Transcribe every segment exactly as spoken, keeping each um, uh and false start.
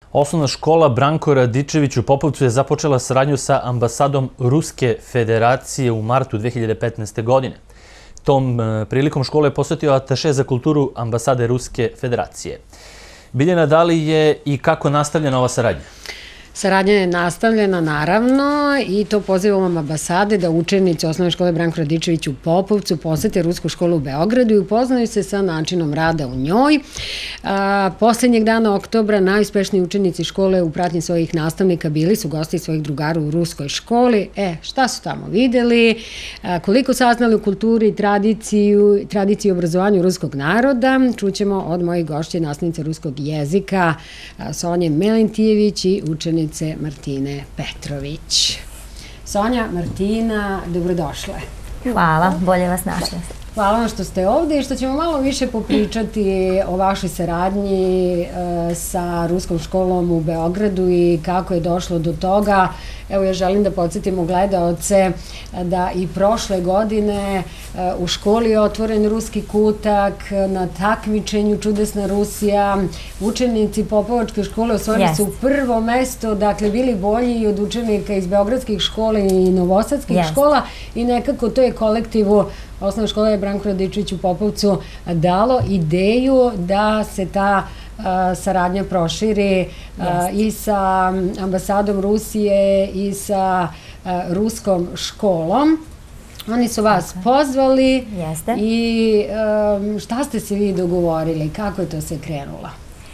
Osnovna škola Branko Radičević u Popovcu je započela saradnju sa ambasadom Ruske federacije u martu dve hiljade petnaeste. godine. Tom prilikom škole je posvetio ataše za kulturu ambasade Ruske federacije. Biljana, da li je i kako nastavljena ova saradnja? Saradnja je nastavljena, naravno, i to pozivom ambasade da učenici osnovne škole Branko Radičević u Popovcu posete Rusku školu u Beogradu i upoznaju se sa načinom rada u njoj. Poslednjeg dana oktobra najuspešniji učenici škole u pratnji svojih nastavnika bili su gosti svojih drugara u Ruskoj školi. E, šta su tamo videli, koliko saznali u kulturi, tradiciju, tradiciju i obrazovanju ruskog naroda, čućemo od mojih gošće nastavnice ruskog jezika Sonje Melentijević i učenice Martine Petrović. Sonja, Martina, dobrodošle. Hvala, bolje vas našli. Hvala vam što ste ovde i što ćemo malo više popričati o vašoj saradnji sa Ruskom školom u Beogradu i kako je došlo do toga. Evo, ja želim da podsjetimo gledaoce da i prošle godine u školi je otvoren ruski kutak, na takmičenju Čudesna Rusija. Učenici Popovačke škole osvojili su prvo mesto, dakle bili bolji i od učenika iz beogradskih škola i novosadskih škola i nekako to je kolektivu Osnovna škola je Branko Radičević u Popovcu dalo ideju da se ta saradnja proširi i sa ambasadom Rusije i sa Ruskom školom. Oni su vas pozvali i šta ste se vi dogovorili? Kako je to se krenulo?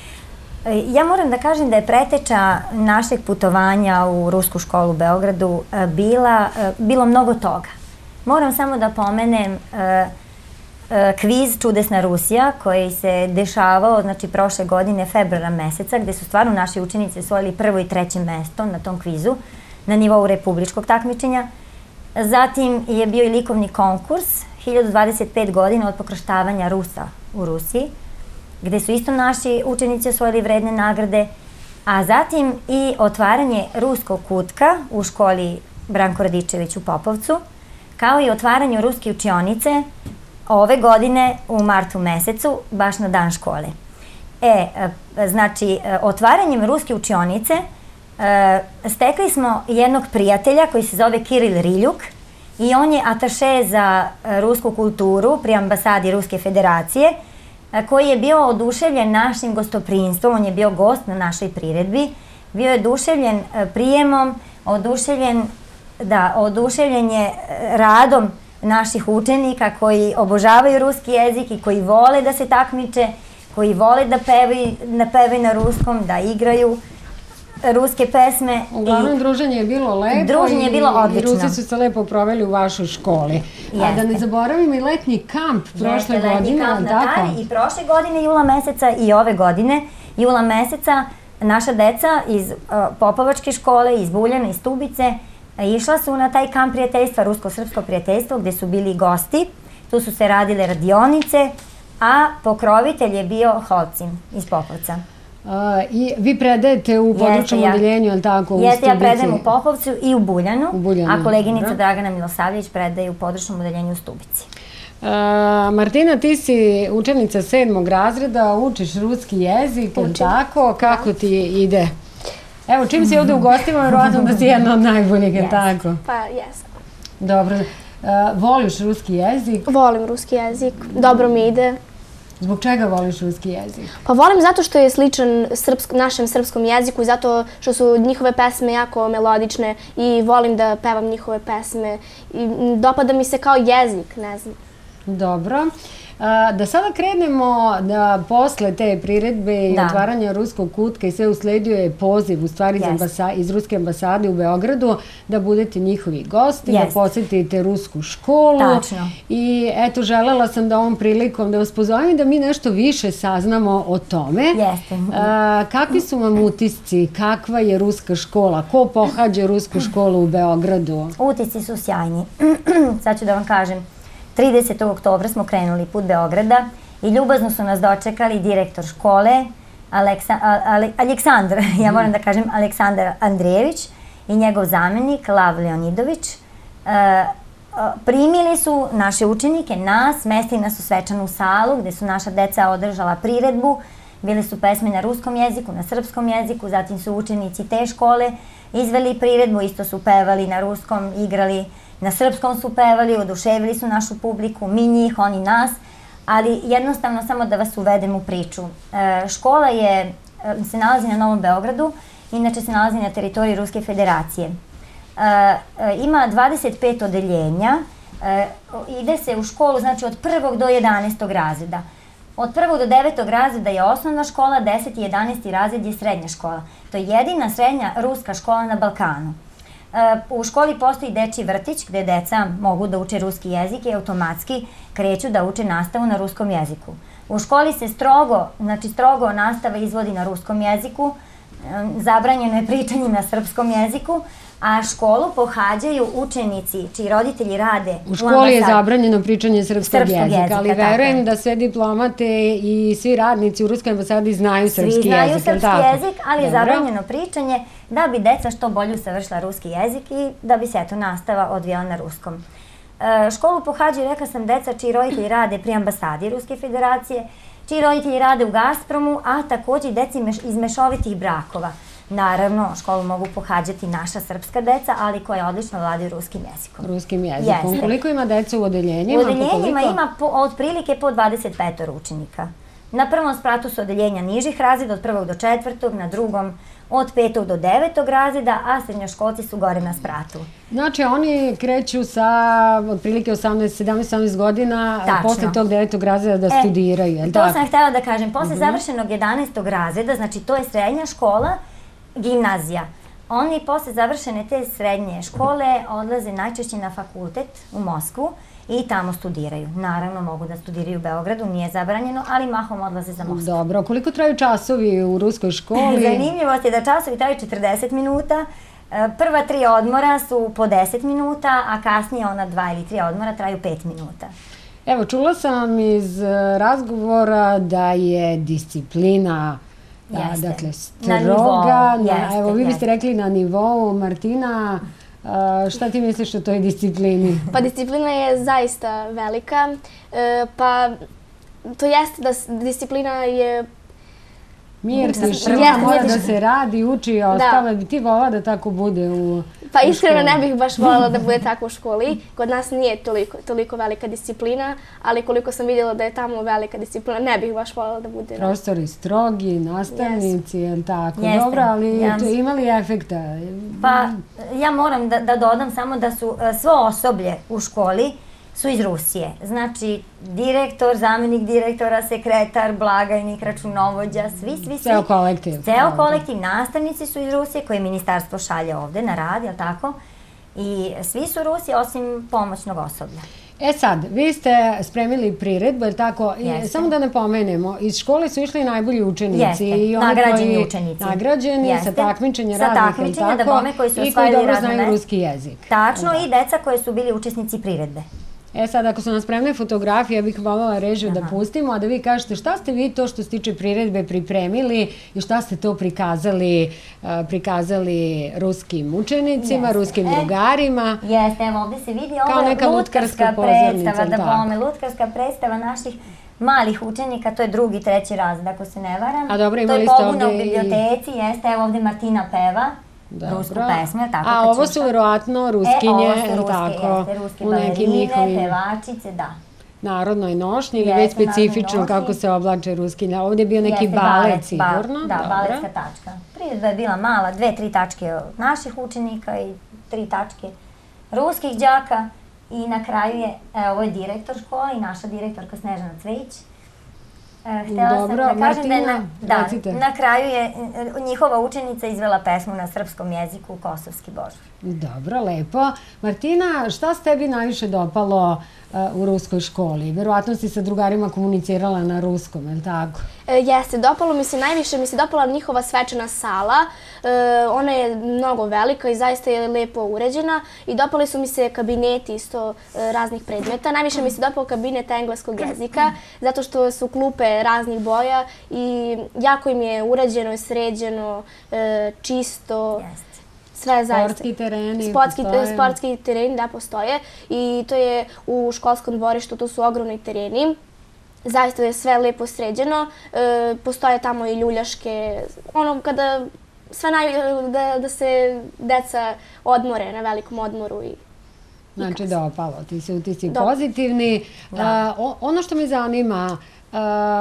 Ja moram da kažem da je preteča našeg putovanja u Rusku školu u Beogradu bilo mnogo toga. Moram samo da pomenem kviz Čudesna Rusija koji se dešavao znači prošle godine februara meseca gde su stvarno naši učenici osvojili prvo i treće mesto na tom kvizu na nivou republičkog takmičenja. Zatim je bio i likovni konkurs hiljadu dvadeset pet godina od pokrštavanja Rusa u Rusiji gde su isto naši učenici osvojili vredne nagrade, a zatim i otvaranje ruskog kutka u školi Branko Radičević u Popovcu, kao i otvaranje ruske učionice ove godine u martu mesecu, baš na dan škole. E, znači, otvaranjem ruske učionice stekli smo jednog prijatelja koji se zove Kiril Riljuk i on je ataše za rusku kulturu pri ambasadi Ruske federacije, koji je bio oduševljen našim gostoprinstvom, on je bio gost na našoj priredbi, bio je oduševljen prijemom, oduševljen Da, oduševljen je radom naših učenika koji obožavaju ruski jezik i koji vole da se takmiče, koji vole da pevaju na ruskom, da igraju ruske pesme. Uglavnom, druženje je bilo lepo. Druženje je bilo odlično. I Rusi su se lepo proveli u vašoj školi. A da ne zaboravimo i letnji kamp prošle godine. Letnji kamp na Tari i prošle godine, jula meseca, i ove godine, jula meseca, naša deca iz Popovačke škole, iz Buljana, iz Stubice, išla su na taj kamp prijateljstva, rusko-srpsko prijateljstvo, gde su bili gosti. Tu su se radile radionice, a pokrovitelj je bio Holcim iz Popovca. I vi predajete u područnom odeljenju, je li tako, u Stubici? Jeste, ja predajem u Popovcu i u Buljanu, a koleginica Dragana Milosavljević predaje u područnom odeljenju u Stubici. Martina, ti si učenica sedmog razreda, učiš ruski jezik, je li tako? Kako ti ide? Evo, čim si ovde u gostima, verovatno da si jedna od najboljih, je li tako? Pa, jesam. Dobro. Voliš ruski jezik? Volim ruski jezik. Dobro mi ide. Zbog čega voliš ruski jezik? Pa volim zato što je sličan našem srpskom jeziku i zato što su njihove pesme jako melodične i volim da pevam njihove pesme. Dopada mi se kao jezik, ne znam. Dobro. Da sada krenemo da posle te priredbe i otvaranja ruskog kutka i sve usledio je poziv u stvari iz Ruske ambasade u Beogradu da budete njihovi gosti, da posjetite Rusku školu. Tačno. I eto, želela sam da ovom prilikom da vas pozovem i da mi nešto više saznamo o tome. Jeste. Kakvi su vam utisci? Kakva je Ruska škola? Ko pohađa Rusku školu u Beogradu? Utisci su sjajni. Sad ću da vam kažem. tridesetog oktobra smo krenuli put Beograda i ljubazno su nas dočekali direktor škole, Aleksandar, ja moram da kažem Aleksandar Andrijević i njegov zamenik Lav Leonidović. Primili su naše učenike, nas, smestili nas u svečanu salu gde su naša deca održala priredbu Bile su pesme na ruskom jeziku, na srpskom jeziku, zatim su učenici te škole izveli priredbu, isto su pevali na ruskom, igrali, na srpskom su pevali, oduševili su našu publiku, mi njih, oni nas, ali jednostavno samo da vas uvedem u priču. Škola je, se nalazi na Novom Beogradu, inače se nalazi na teritoriji Ruske federacije. Ima dvadeset pet odeljenja, ide se u školu, znači od prvog do jedanaestog razreda. Od prvog do devetog razreda je osnovna škola, deseti i jedanaesti razred je srednja škola. To je jedina srednja ruska škola na Balkanu. U školi postoji dečji vrtić gde deca mogu da uče ruski jezik i automatski kreću da uče nastavu na ruskom jeziku. U školi se strogo, znači strogo nastava izvodi na ruskom jeziku, zabranjeno je pričanje na srpskom jeziku, a školu pohađaju učenici čiji roditelji rade u ambasadi. U školi je zabranjeno pričanje srpskog jezika, ali verujem da sve diplomate i svi radnici u Ruskoj ambasadi znaju srpski jezik. Svi znaju srpski jezik, ali je zabranjeno pričanje da bi deca što bolje usavršila ruski jezik i da bi se eto nastava odvijala na ruskom. Školu pohađaju, rekla sam, deca čiji roditelji rade pri ambasadi Ruske federacije, čiji roditelji rade u Gazpromu, a takođe i deca iz mešovitih brakova. Naravno, školu mogu pohađati naša srpska deca, ali koja odlično vladaju ruskim jezikom. Ruskim jezikom. Koliko ima deca u odeljenjima? U odeljenjima ima otprilike po dvadeset pet učenika. Na prvom spratu su odeljenja nižih razreda, od prvog do četvrtog, na drugom od petog do devetog razreda, a srednjoškolci su gore na spratu. Znači, oni kreću sa otprilike osamnaest, sedamnaest, osamnaest godina, posle tog devetog razreda da studiraju, je li tako? To sam htjela da kažem. Posle završenog jedanaestog razreda, znači to je srednja škola, gimnazija. Oni posle završene te srednje škole odlaze najčešće na fakultet u Moskvu i tamo studiraju. Naravno, mogu da studiraju u Beogradu, nije zabranjeno, ali mahom odlaze za Moskvu. Dobro, koliko traju časovi u ruskoj školi? Zanimljivost je da časovi traju četrdeset minuta. Prva tri odmora su po deset minuta, a kasnije ona dva ili tri odmora traju pet minuta. Evo, čula sam iz razgovora da je disciplina dakle, stroga, evo vi biste rekli na nivou. Martina, šta ti misliš o toj disciplini? Pa disciplina je zaista velika, pa to jeste da disciplina je... Mir, tišina, mora da se radi, uči i ostale. Bi ti volila da tako bude u školi? Pa iskreno ne bih baš voljela da bude tako u školi. Kod nas nije toliko velika disciplina, ali koliko sam vidjela da je tamo velika disciplina, ne bih baš voljela da bude. Profesori strogi, nastavnici, je li tako? Dobro, ali ima li efekta? Pa ja moram da dodam samo da su svo osoblje u školi su iz Rusije. Znači, direktor, zamjenik direktora, sekretar, blagajnik, računovođa, svi, svi, svi. Ceo kolektiv. Ceo kolektiv, nastavnici su iz Rusije koje ministarstvo šalje ovde na rad, jel' tako? I svi su Rusi osim pomoćnog osoblja. E sad, vi ste spremili priredbu, jel' tako? Samo da ne pomenemo, iz škole su išli najbolji učenici. Jeste, nagrađeni učenici. Nagrađeni sa takmičenja raznih, jel' tako? Sa takmičenja, da bome koji su osvojili razne. I koji dobro znaju ruski jezik. Tačno, i deca koji su bili učesnici priredbe. E sad, ako su nam spremne fotografije, ja bih voljela režiju da pustimo, a da vi kažete šta ste vi to što se tiče priredbe pripremili i šta ste to prikazali prikazali ruskim učenicima, ruskim drugarima. Jeste, evo ovdje se vidi ovo je lutkarska predstava, da bome, lutkarska predstava naših malih učenika, to je drugi, treći razred, ako se ne varam. A dobro, imali ste ovdje... To je pobuna u biblioteci, jeste, evo ovdje Martina peva. Rusku pesmu, je li tako? A ovo su vjerovatno ruskinje, je li tako? Ruske balerine, pevačice, da. Narodnoj nošnji ili već specifično kako se oblače ruskinje. Ovdje je bio neki balet, sigurno. Da, baletska tačka. Priredba je bila mala, dve, tri tačke naših učenika i tri tačke ruskih đaka. I na kraju je, ovo je direktor škola i naša direktorka Snežana Cvejić. Dobro, Martina, recite. Na kraju je njihova učenica izvela pesmu na srpskom jeziku, Kosovski božur. Dobro, lepo. Martina, šta se tebi najviše dopalo u ruskoj školi? Verovatno si sa drugarima komunicirala na ruskom, je li tako? Jeste, dopalo mi se najviše, mi se dopala njihova svečana sala. Ona je mnogo velika i zaista je lepo uređena i dopali su mi se kabineti isto raznih predmeta. Najviše mi se dopao kabinet engleskog jezika, zato što su klupe raznih boja i jako im je uređeno i sređeno, čisto. Sve zaista. Sportski tereni postoje. Sportski tereni, da, postoje. I to je u školskom dvorištu, to su ogromni tereni. Zaista je sve lepo sređeno. E, postoje tamo i ljuljaške, ono kada sve naj, da, da se deca odmore na velikom odmoru i Znači dopalo, ti su utisci pozitivni. Da. Uh, ono što me zanima, uh,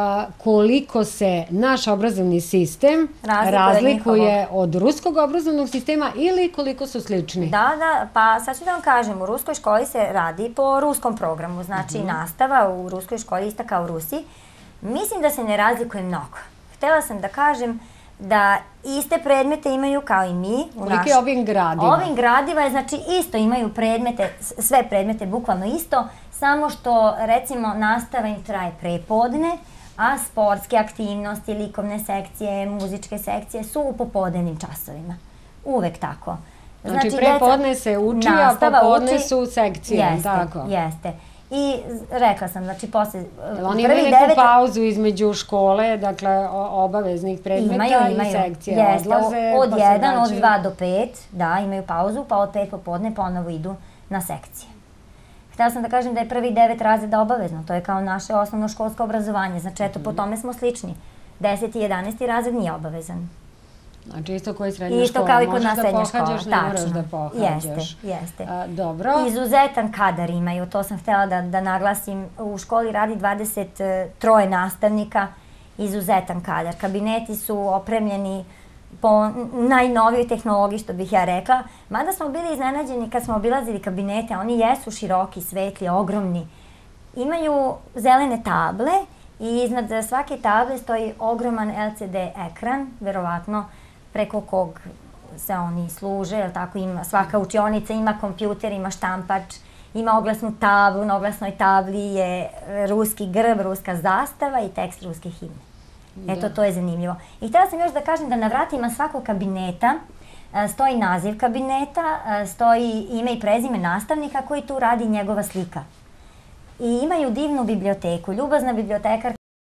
koliko se naš obrazovni sistem razlikuje, razlikuje od ruskog obrazovnog sistema ili koliko su slični? Da, da, pa sad ću da vam kažem, u ruskoj školi se radi po ruskom programu, znači uh-huh. nastava u ruskoj školi ista kao u Rusiji. Mislim da se ne razlikuje mnogo. Htela sam da kažem da iste predmete imaju kao i mi. Koliki je ovim gradiva? Ovim gradiva je, znači, isto imaju predmete, sve predmete bukvalno isto, samo što, recimo, nastava im traje prepodne, a sportske aktivnosti, likovne sekcije, muzičke sekcije su u popodnevnim časovima. Uvek tako. Znači, prepodne se uči, a popodne su sekcije, jeste, tako? Jeste. I rekla sam, znači, posle Oni imaju neku pauzu između škole, dakle, obaveznih predmeta i sekcije odlaze. Od jedan, od dva do pet, da, imaju pauzu, pa od pet popodne ponovo idu na sekcije. Htela sam da kažem da je prvi devet razreda obavezno, to je kao naše osnovno školsko obrazovanje, znači, eto, po tome smo slični. deseti i jedanaesti razred nije obavezan. Znači isto koji srednja isto škola, kao i kod možeš nas da srednja pohađaš, škola. ne moraš da pohađaš. Jeste, jeste. A, dobro. Izuzetan kadar imaju, to sam htjela da, da naglasim. U školi radi dvadeset tri nastavnika, izuzetan kadar. Kabineti su opremljeni po najnovijoj tehnologiji, što bih ja rekla. Mada smo bili iznenađeni kad smo obilazili kabinete, oni jesu široki, svetli, ogromni. Imaju zelene table i iznad svake table stoji ogroman L C D ekran, verovatno preko kog se oni služe, jel tako, ima, svaka učionica ima kompjuter, ima štampač, ima oglasnu tablu, na oglasnoj tabli je ruski grb, ruska zastava i tekst ruske himne. Eto, to je zanimljivo. I htjela sam još da kažem da na vratima svakog kabineta stoji naziv kabineta, stoji ime i prezime nastavnika koji tu radi njegova slika. I imaju divnu biblioteku. Ljubazna bibliotekarka